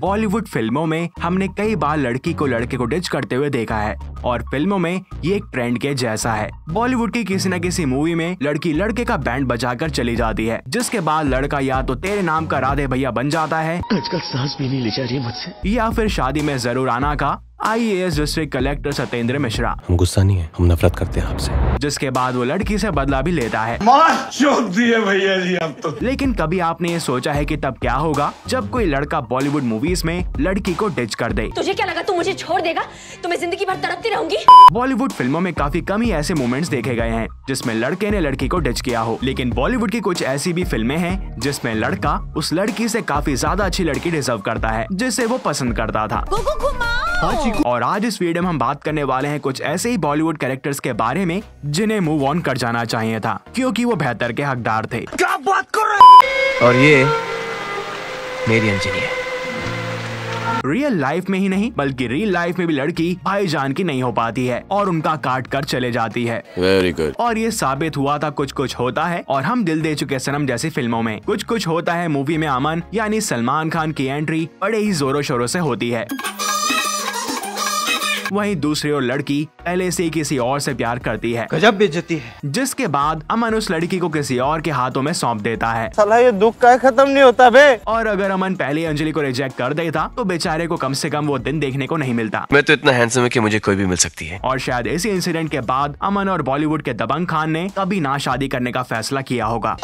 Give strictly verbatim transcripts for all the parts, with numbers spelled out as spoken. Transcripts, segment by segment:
बॉलीवुड फिल्मों में हमने कई बार लड़की को लड़के को डिच करते हुए देखा है और फिल्मों में ये एक ट्रेंड के जैसा है। बॉलीवुड की किसी न किसी मूवी में लड़की लड़के का बैंड बजाकर चली जाती है, जिसके बाद लड़का या तो तेरे नाम का राधे भैया बन जाता है, आजकल सांस भी नहीं ले जा रही है मुझसे, या फिर शादी में जरूर आना का I A S district collector Satyendra Mishra. हम गुस्सा नहीं है, हम नफरत करते हैं आपसे। जिसके बाद वो लड़की से बदला भी लेता है। मार चोद दिए भैया जी हम तो। लेकिन कभी आपने ये सोचा है कि तब क्या होगा जब कोई लड़का बॉलीवुड मूवीज में लड़की को डिच कर दे? तुझे क्या लगा तू मुझे छोड़ देगा? तो मैं जिंदगी भर तड़पती रहूंगी। बॉलीवुड फिल्मों में काफी कम ही ऐसे मोमेंट्स देखे गए हैं जिसमें लड़के ने लड़की को डिच किया हो, लेकिन बॉलीवुड की कुछ ऐसी भी फिल्में हैं जिसमें लड़का उस लड़की से काफी ज्यादा अच्छी लड़की डिजर्व करता है जिसे वो पसंद करता था। और आज इस वीडियो में हम बात करने वाले हैं कुछ ऐसे ही बॉलीवुड कैरेक्टर्स के बारे में जिन्हें मूव ऑन कर जाना चाहिए था क्योंकि वो बेहतर के हकदार थे। क्या बात कर रहे? और ये मेरी अंजलि है। रियल लाइफ में ही नहीं बल्कि रियल लाइफ में भी लड़की भाईजान की नहीं हो पाती है और उनका काट कर चले जाती है। Very good. और ये साबित हुआ था कुछ कुछ होता है और हम दिल दे चुके सनम जैसी फिल्मों में। कुछ कुछ होता है मूवी में अमन यानी सलमान खान की एंट्री बड़े ही जोरों शोरों से होती है। वहीं दूसरी ओर लड़की पहले से ही किसी और से प्यार करती है, गजब बेइज्जती है, जिसके बाद अमन उस लड़की को किसी और के हाथों में सौंप देता है। साला ये दुख का खत्म नहीं होता बे। और अगर अमन पहले अंजलि को रिजेक्ट कर देता तो बेचारे को कम से कम वो दिन देखने को नहीं मिलता। मैं तो इतना हैंडसम है कि मुझे कोई भी मिल सकती है। और शायद इसी इंसिडेंट के बाद अमन और बॉलीवुड के दबंग खान ने कभी ना शादी करने का फैसला किया होगा।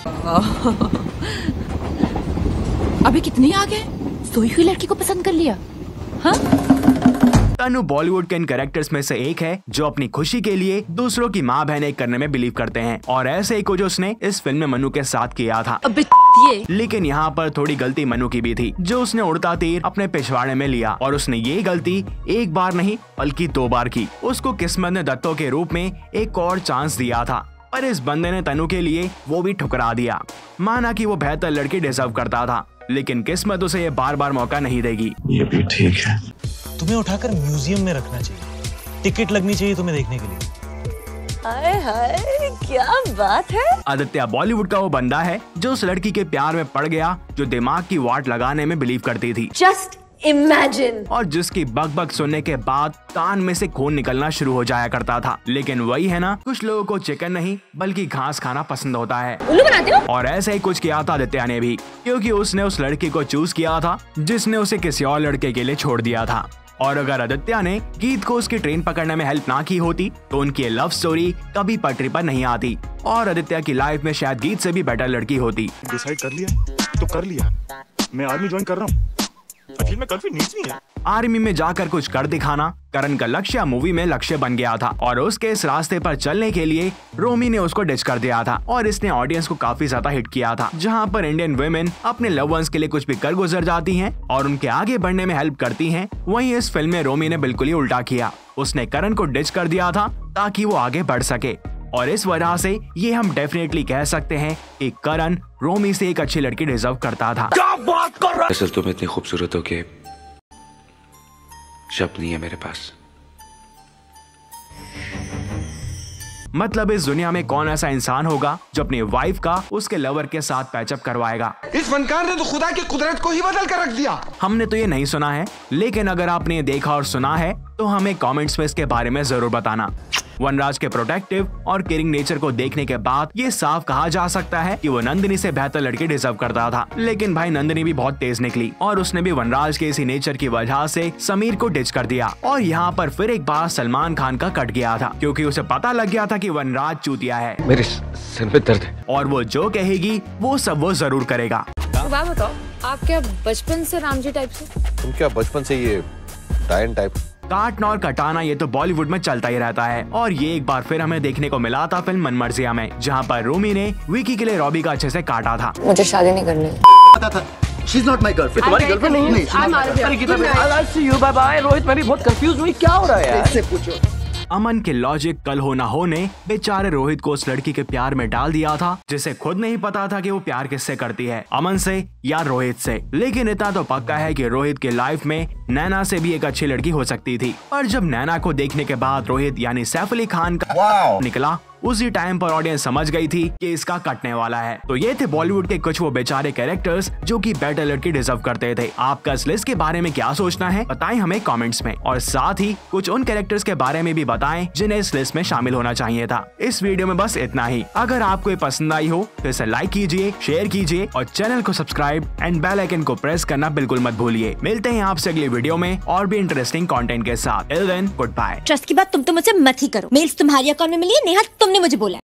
अभी कितनी आगे सोई हुई लड़की को पसंद कर लिया। हाँ? तनु बॉलीवुड के इन कैरेक्टर्स में से एक है जो अपनी खुशी के लिए दूसरों की माँ बहन एक करने में बिलीव करते हैं और ऐसे ही कुछ उसने इस फिल्म में मनु के साथ किया था। अबे ये। लेकिन यहाँ पर थोड़ी गलती मनु की भी थी जो उसने उड़ता तीर अपने पिछवाड़े में लिया और उसने ये गलती एक बार नहीं बल्कि दो बार की। उसको किस्मत ने दत्तों के रूप में एक और चांस दिया था पर इस बंदे ने तनु के लिए वो भी ठुकरा दिया। माना कि वो बेहतर लड़की डिजर्व करता था लेकिन किस्मत उसे ये बार बार मौका नहीं देगी। ये भी ठीक है। तुम्हें उठाकर म्यूजियम में रखना चाहिए, टिकट लगनी चाहिए तुम्हें देखने के लिए। हाय हाय क्या बात है। आदित्य बॉलीवुड का वो बंदा है जो उस लड़की के प्यार में पड़ गया जो दिमाग की वाट लगाने में बिलीव करती थी। Just imagine. और जिसकी बक बक सुनने के बाद कान में से खून निकलना शुरू हो जाया करता था। लेकिन वही है ना, कुछ लोगों को चिकन नहीं बल्कि घास खाना पसंद होता है। उल्लू बनाते हो? और ऐसे ही कुछ किया था आदित्य ने भी, क्योंकि उसने उस लड़की को चूज किया था जिसने उसे किसी और लड़के के लिए छोड़ दिया था। और अगर आदित्य ने गीत को उसकी ट्रेन पकड़ने में हेल्प ना की होती तो उनकी ये लव स्टोरी कभी पटरी पर नहीं आती और आदित्य की लाइफ में शायद गीत से भी बेटर लड़की होती। डिसाइड कर लिया तो कर लिया, मैं आर्मी ज्वाइन कर रहा हूँ। में काफी नीच नहीं है। आर्मी में जाकर कुछ कर दिखाना करण का लक्ष्य मूवी में लक्ष्य बन गया था और उसके इस रास्ते पर चलने के लिए रोमी ने उसको डिच कर दिया था और इसने ऑडियंस को काफी ज्यादा हिट किया था। जहां पर इंडियन वुमेन अपने लव वंस के लिए कुछ भी कर गुजर जाती हैं और उनके आगे बढ़ने में हेल्प करती हैं, वहीं इस फिल्म में रोमी ने बिल्कुल ही उल्टा किया। उसने करण को डिच कर दिया था ताकि वो आगे बढ़ सके और इस वजह से ये हम डेफिनेटली कह सकते हैं कि करण रोमी से एक अच्छी लड़की डिजर्व करता था। क्या बात कर रहा? असल तुम इतनी खूबसूरत हो कि शब्द नहीं है मेरे पास। मतलब इस दुनिया में कौन ऐसा इंसान होगा जो अपनी वाइफ का उसके लवर के साथ पैचअप करवाएगा? इस फनकार ने तो खुदा की कुदरत को ही बदल कर रख दिया। हमने तो ये नहीं सुना है, लेकिन अगर आपने ये देखा और सुना है तो हमें कमेंट्स में इसके बारे में जरूर बताना। वनराज के प्रोटेक्टिव और केयरिंग नेचर को देखने के बाद ये साफ कहा जा सकता है कि वो नंदिनी से बेहतर लड़की डिजर्व करता था। लेकिन भाई नंदिनी भी बहुत तेज निकली और उसने भी वनराज के इसी नेचर की वजह से समीर को डिच कर दिया। और यहाँ पर फिर एक बार सलमान खान का कट गया था क्योंकि उसे पता लग गया था कि वनराज चूतिया है। मेरे सिर में दर्द है और वो जो कहेगी वो सब वो जरूर करेगा। तो बात बताओ, आप क्या बचपन से राम जी टाइप से? तुम क्या बचपन से ये डायन टाइप? काटना और कटाना ये तो बॉलीवुड में चलता ही रहता है और ये एक बार फिर हमें देखने को मिला था फिल्म मनमर्जिया में, जहाँ पर रोमी ने विकी के लिए रॉबी का अच्छे से काटा था। मुझे शादी नहीं करनी। पता था She's not my girlfriend. तुम्हारी गर्लफ्रेंड नहीं है? I'm out of here. I'll see you. Bye bye. Rohit मैं भी बहुत कंफ्यूज हुई, क्या हो रहा है यार? इससे पूछो। अमन के लॉजिक कल हो ना होने बेचारे रोहित को उस लड़की के प्यार में डाल दिया था जिसे खुद नहीं पता था कि वो प्यार किससे करती है, अमन से या रोहित से। लेकिन इतना तो पक्का है कि रोहित के लाइफ में नैना से भी एक अच्छी लड़की हो सकती थी। और जब नैना को देखने के बाद रोहित यानी सैफ अली खान का निकला उसी टाइम पर ऑडियंस समझ गई थी कि इसका कटने वाला है। तो ये थे बॉलीवुड के कुछ वो बेचारे कैरेक्टर्स जो कि बेटर लड़की डिजर्व करते थे। आपका इस लिस्ट के बारे में क्या सोचना है बताएं हमें कमेंट्स में, और साथ ही कुछ उन कैरेक्टर्स के बारे में भी बताएं जिन्हें इस लिस्ट में शामिल होना चाहिए था। इस वीडियो में बस इतना ही। अगर आपको ये पसंद आई हो तो इसे लाइक कीजिए, शेयर कीजिए और चैनल को सब्सक्राइब एंड बेल आइकन को प्रेस करना बिल्कुल मत भूलिए। मिलते हैं आपसे अगली वीडियो में और भी इंटरेस्टिंग कंटेंट के साथ। Till then good bye. Trust की बात तुम तो मुझसे मत ही करो। मेल्स तुम्हारी अकाउंट में मिली है, नेहा तुमने मुझे बोला।